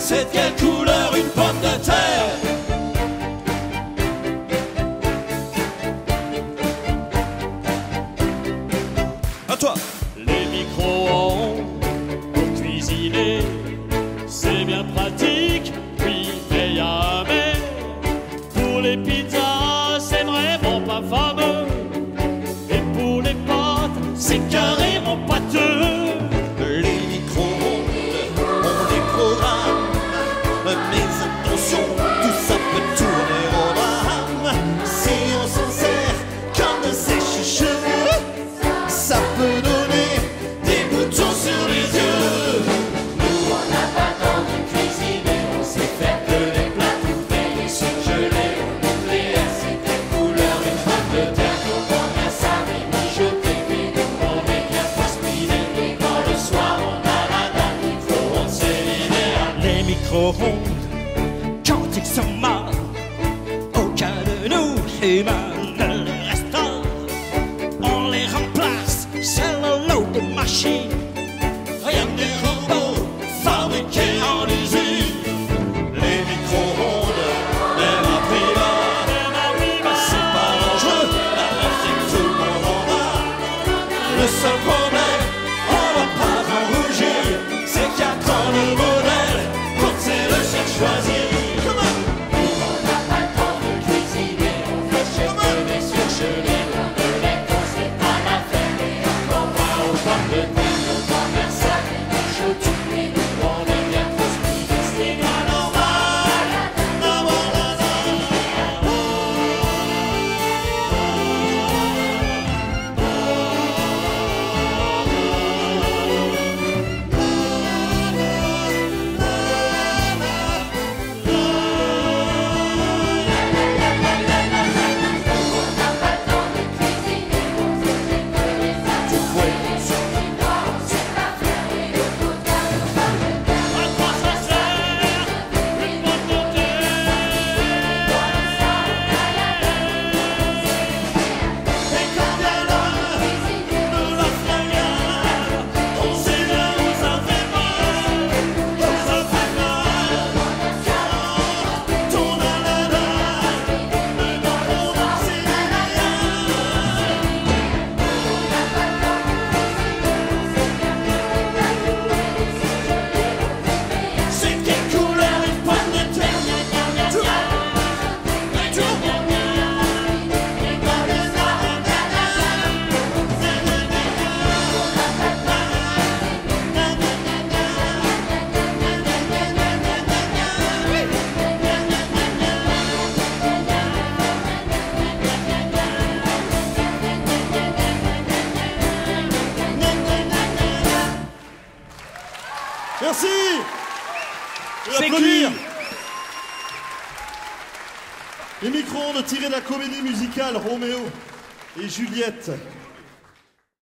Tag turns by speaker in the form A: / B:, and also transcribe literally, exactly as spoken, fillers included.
A: C'est de quelle couleur une pomme de terre? À toi.
B: Les micro-ondes pour cuisiner, c'est bien pratique, oui, mais y a un mais. Pour les pizzas, c'est vraiment pas fameux. Et pour les pâtes, c'est carrément pâteux.
A: Les micro-ondes, on les programme, mais attention, tout ça peut tourner au drame. Si on s'en sert comme de sèche-cheveux, ça peut donner des boutons sur les yeux.
C: Nous on n'a pas le temps de cuisiner, on sait faire que les plats tout faits, les surgelés au nucléaire. C'est quelle couleur une pomme de terre? Donc on a ça mais mijoté, puis nous on est bien faspidé. Et quand le soir on a la dalle, il faut on c'est l'idéal.
B: Les micro-ondes, quand ils sont mal, aucun de nous humains ne les restera. On les remplace, c'est le lot des machines, rien que des robots fabriqués en usine.
A: Les micro-ondes, même à prix bas, c'est pas dangereux, la c'est que tout le monde en a. Le seul problème, on va pas en rougir, c'est qu'il y a tant de modèles, quand c'est le chef choisir.
C: Nous on n'a pas le temps de cuisiner, on fait chez que des surgelés. On ne les cause, c'est pas l'affaire, et encore moins aux pommes de terre. Donc on a ça mais mijoté, puis nous on est bien faspidé. C'est pas normal.
A: C'est quelle couleur une pomme de terre? Merci.
B: C'est
A: Applaudir.
B: qui?
A: Les micro-ondes tirés de la comédie musicale Roméo et Juliette.